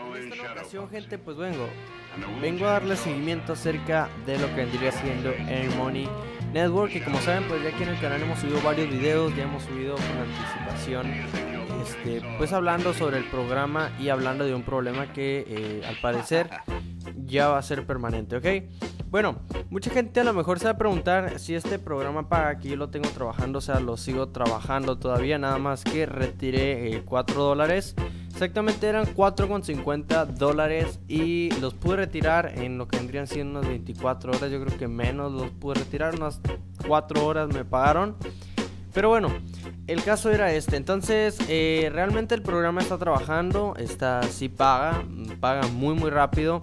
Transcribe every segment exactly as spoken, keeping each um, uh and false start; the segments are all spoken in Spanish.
En esta ocasión, gente, pues vengo vengo a darle seguimiento acerca de lo que vendría siendo Air Money Network, que como saben, pues ya aquí en el canal hemos subido varios videos, ya hemos subido con anticipación, este, pues hablando sobre el programa y hablando de un problema que eh, al parecer ya va a ser permanente, ¿ok? Bueno, mucha gente a lo mejor se va a preguntar si este programa paga, que yo lo tengo trabajando, o sea, lo sigo trabajando todavía, nada más que retiré eh, cuatro dólares. Exactamente eran cuatro con cincuenta dólares y los pude retirar en lo que vendrían siendo unas veinticuatro horas. Yo creo que menos los pude retirar, unas cuatro horas me pagaron. Pero bueno, el caso era este. Entonces, eh, realmente el programa está trabajando, está, sí paga, paga muy muy rápido.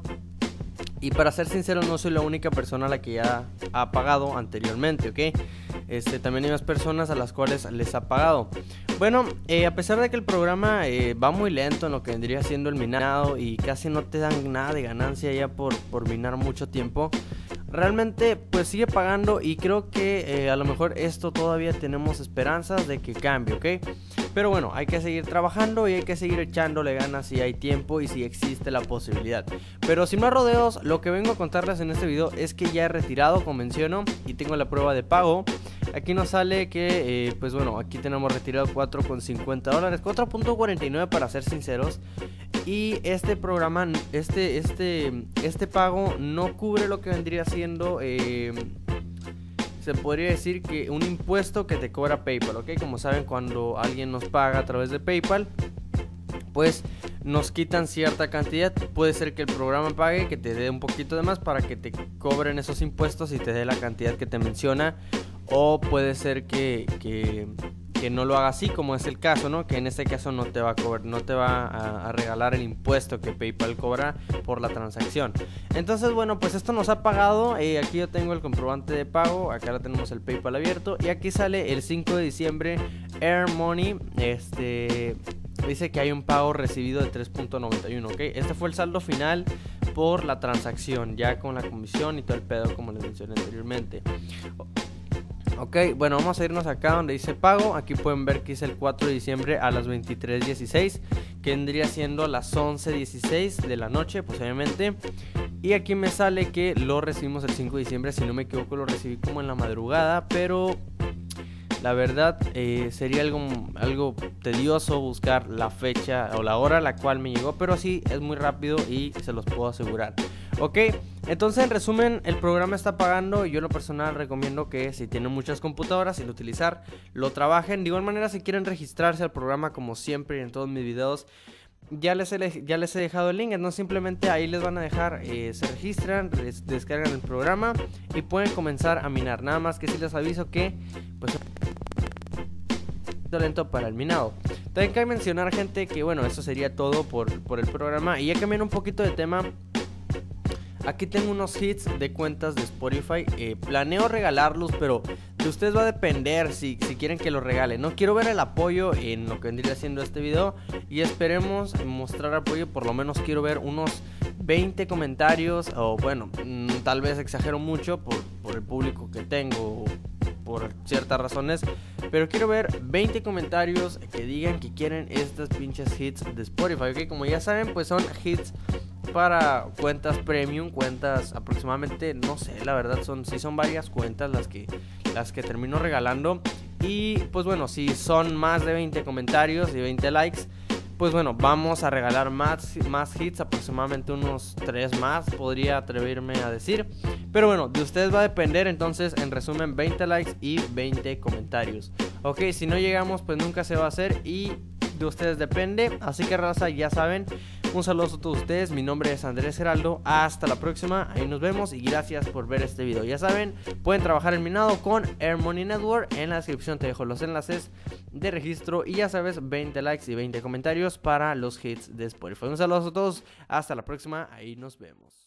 Y para ser sincero, no soy la única persona a la que ya ha pagado anteriormente, ¿ok? Este, también hay más personas a las cuales les ha pagado. Bueno, eh, a pesar de que el programa eh, va muy lento en lo que vendría siendo el minado y casi no te dan nada de ganancia ya por, por minar mucho tiempo, realmente pues sigue pagando y creo que eh, a lo mejor esto todavía tenemos esperanzas de que cambie, ¿ok? Pero bueno, hay que seguir trabajando y hay que seguir echándole ganas si hay tiempo y si existe la posibilidad. Pero sin más rodeos, lo que vengo a contarles en este video es que ya he retirado, como menciono, y tengo la prueba de pago. Aquí nos sale que, eh, pues bueno, aquí tenemos retirado cuatro con cincuenta dólares, cuatro punto cuarenta y nueve para ser sinceros. Y este programa, este, este, este pago no cubre lo que vendría siendo... Eh, se podría decir que un impuesto que te cobra PayPal, ¿ok? Como saben, cuando alguien nos paga a través de PayPal, pues nos quitan cierta cantidad. Puede ser que el programa pague, que te dé un poquito de más para que te cobren esos impuestos y te dé la cantidad que te menciona. O puede ser que, que, que no lo haga así, como es el caso, ¿no? Que en este caso no te va a cobrar, no te va a, a regalar el impuesto que PayPal cobra por la transacción. Entonces, bueno, pues esto nos ha pagado. Eh, aquí yo tengo el comprobante de pago. Acá ya tenemos el PayPal abierto. Y aquí sale el cinco de diciembre Air Money. Este dice que hay un pago recibido de tres punto noventa y uno, ¿ok? Este fue el saldo final por la transacción, ya con la comisión y todo el pedo, como les mencioné anteriormente. Ok, bueno, vamos a irnos acá donde dice pago. Aquí pueden ver que es el cuatro de diciembre a las veintitrés dieciséis, que vendría siendo las once dieciséis de la noche, pues obviamente. Y aquí me sale que lo recibimos el cinco de diciembre, si no me equivoco lo recibí como en la madrugada, pero la verdad eh, sería algo, algo tedioso buscar la fecha o la hora a la cual me llegó, pero sí es muy rápido y se los puedo asegurar. Ok, entonces en resumen, el programa está pagando y yo en lo personal recomiendo que si tienen muchas computadoras y lo utilizar, lo trabajen. De igual manera, si quieren registrarse al programa, como siempre en todos mis videos, ya les he, ya les he dejado el link. Entonces simplemente ahí les van a dejar, eh, se registran, des descargan el programa y pueden comenzar a minar. Nada más que si les aviso que pues lento para el minado. También cabe mencionar, gente, que bueno, eso sería todo por, por el programa. Y ya cambiando un poquito de tema, aquí tengo unos hits de cuentas de Spotify. eh, Planeo regalarlos, pero de ustedes va a depender si, si quieren que los regale. No quiero ver el apoyo en lo que vendría siendo este video, y esperemos mostrar apoyo. Por lo menos quiero ver unos veinte comentarios, o bueno, mmm, tal vez exagero mucho por, por el público que tengo, por ciertas razones, pero quiero ver veinte comentarios que digan que quieren estas pinches hits de Spotify, ¿ok? Como ya saben, pues son hits para cuentas premium, cuentas aproximadamente, no sé, la verdad son, sí son varias cuentas las que, las que termino regalando. Y pues bueno, si son más de veinte comentarios y veinte likes, pues bueno, vamos a regalar más, más hits, aproximadamente unos tres más, podría atreverme a decir. Pero bueno, de ustedes va a depender. Entonces, en resumen, veinte likes y veinte comentarios. Ok, si no llegamos, pues nunca se va a hacer y de ustedes depende. Así que, raza, ya saben, un saludo a todos ustedes. Mi nombre es Andrés Geraldo. Hasta la próxima, ahí nos vemos y gracias por ver este video. Ya saben, pueden trabajar el minado con Air Money Network. En la descripción te dejo los enlaces de registro y ya sabes, veinte likes y veinte comentarios para los hits de Spotify. Un saludo a todos, hasta la próxima, ahí nos vemos.